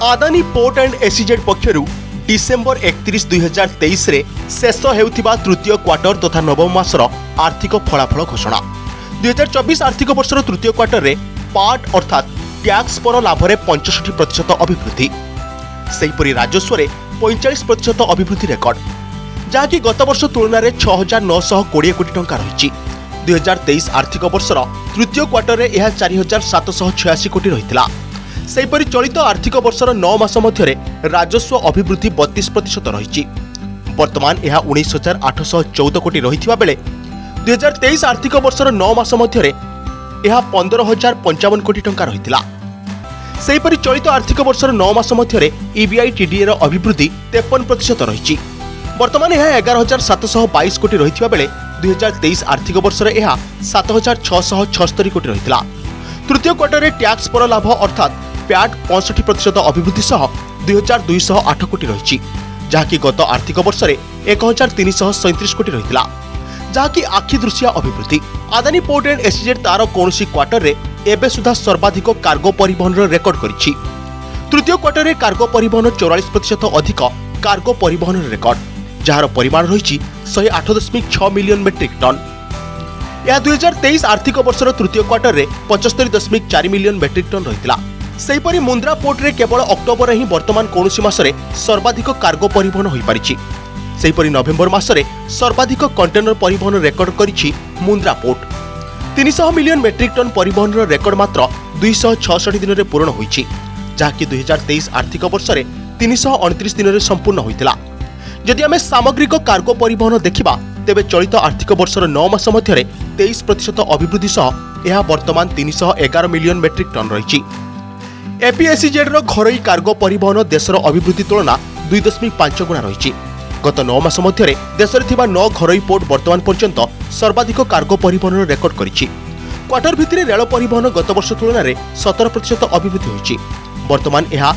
Adani port and SEZ पक्षरु December 31 2023 रे शेष हेउथिबा तृतीय क्वार्टर तथा नवम मासर आर्थिक फलाफल घोषणा। 2024 आर्थिक वर्षर तृतीय क्वार्टर रे पार्ट अर्थात टैक्स पर लाभ में 65% अभिवृद्धि, सेहीपरि राजस्व रे 45% अभिवृद्धि रेकर्ड, जहाँकि गत वर्ष तुलन में 6,920 कोटी टंका रही। 2023 आर्थिक वर्षर तृतीय क्वार्टर रे यह 4,786 कोटी रही। सेहीपरि चलित आर्थिक वर्षर 9 मास मध्य राजस्व अभिवृद्धि 32% रही। वर्तमान यह 19,814 कोटी रही बेले 2023 आर्थिक वर्षर 9 मास मध्य यह 15,055 कोटी टंका रही। सेहीपरि चलित आर्थिक वर्षर 9 मास मध्य EBITDA अभिवृद्धि 53% रही। वर्तमान यह 11,722 कोटी रही बेले 2023 आर्थिक वर्षर यह 7,676 कोटी रही। तृतीय क्वार्टर टैक्स पर लाभ अर्थात पैट 65% अभिवृद्धि सह 2,208 कोटी रही, जहाँकि गत आर्थिक वर्ष 1,337 कोटी रही, जहाँकि आखिदृशिया अभिवृद्धि। आदानी पोर्ट एंड एसीजेड तार कौनसी क्वार्टर रे एबे सुधा सर्वाधिक कार्गो परिवहन रेकर्ड करिछि। तृतीय क्वार्टर रे कार्गो परिवहन 44% अधिक कार्गो परिवहन रेकर्ड, जार परिमाण रही 108.6 मिलियन मेट्रिक टन। यह 2023 आर्थिक वर्षर तृतीय क्वार्टर रे 75.4 मिलियन मेट्रिक टन रही। सेहीपरि मुंद्रा पोर्ट रे केवल अक्टोबर ही वर्तमान कौनसी मासरे सर्वाधिक कार्गो परिवहन होई पारिछि। सेहीपरि नवेम्बर मासरे सर्वाधिक कंटेनर परिवहन रेकर्ड करिछि Mundra port. 300 million metric ton परिवहन रेकर्ड मात्र 266 दिन रे पूर्ण होईछि, जहाँकि 2023 आर्थिक वर्ष 329 दिन रे संपूर्ण होइतिला। जदि आमे सामग्रिक कार्गो परिवहन देखिबा तेबे चलित आर्थिक वर्षर 9 मास मध्य 23% अभिवृद्धि सह यह वर्तमान 311 मिलियन मेट्रिक टन रही। एपीएसीजेड घरोई कार्गो परिवहन देशर अभिवृद्धि तुलना 2.5 गुणा रही। गत 9 मास मध्य देश में 9 घरोई पोर्ट वर्तमान पर्यंत सर्वाधिक कार्गो परिवहन रेकर्ड करिछि। क्वार्टर भितर रेल परिवहन गत वर्ष तुलन में 17% अभिवृद्धि होइछि। वर्तमान यह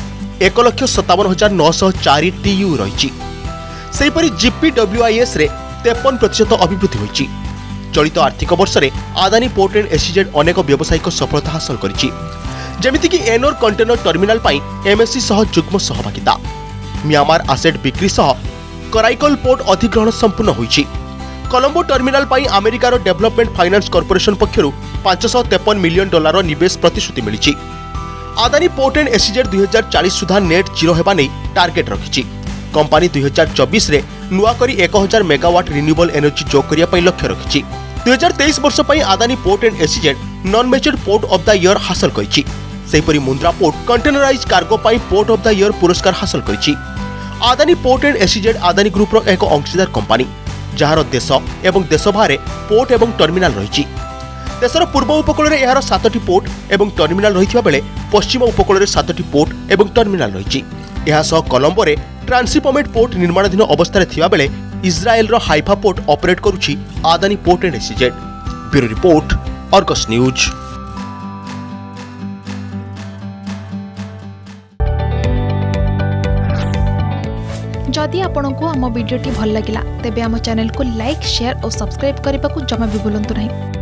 1,57,904 TU रही। सेहीपरि जीपीडब्ल्यूआईएस रे 53% अभिवृद्धि होइछि। चलित आर्थिक वर्ष आदानी पोर्ट एंड एसीजेड अनेक व्यावसायिक सफलता हासिल करिछि, जेमिति कि एनोर कंटेनर टर्मिनाल पाई एमएससी सह जुग्म सहभागिता, म्यांमार आसेट बिक्री सह कराईकल पोर्ट अधिग्रहण संपूर्ण होइछि। कोलंबो टर्मिनाल पाई अमेरिकार डेवलपमेंट फाइनेंस कॉर्पोरेशन पक्षरु $553 मिलियन निवेश प्रतिश्रुति मिलिछि। आदानी पोर्ट एंड एसीजेड 2040 सुधा नेट जीरो हेबा नै टार्गेट रखिछि। कंपनी 2024 रे नुआ करी 1000 मेगावाट रिन्यूएबल एनर्जी जोग करिया पई लक्ष्य रखिछि। 2023 वर्ष पई Adani port and SEZ non matured port of the year हासिल करिछि। सेहीपरि मुंद्रा पोर्ट कंटेनराइज कार्गो पई पोर्ट ऑफ द ईयर पुरस्कार हासिल करिछि। Adani port and SEZ Adani group रो एक अंशदार कंपनी, जहार देश एवं देश बाहर पोर्ट एवं टर्मिनाल रही। देशर पूर्व उपकूल में यार 7टी पोर्ट एवं टर्मिनाल रही बेले पश्चिम उपकूल में 7टी पोर्ट एवं टर्मिनाल रही। कोलंबो रे ट्रांसिपोमेट पोर्ट निर्माणाधीन अवस्था थिबा बेले इज्राएल रो हाइफा पोर्ट ऑपरेट करुछि Adani port and SEZ. Bureau report, Argus news. जदि आपंक आम भिडी भल लगा तेब आम चैनल को लाइक, शेयर और सब्सक्राइब करने को जमा भी भूलु नहीं।